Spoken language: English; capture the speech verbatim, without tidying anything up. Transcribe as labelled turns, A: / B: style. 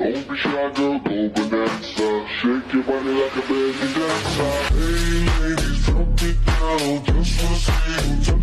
A: Don't be shy, girl, go bonanza. Shake your body like a belly dancer. Hey ladies, drop it down, just wanna see you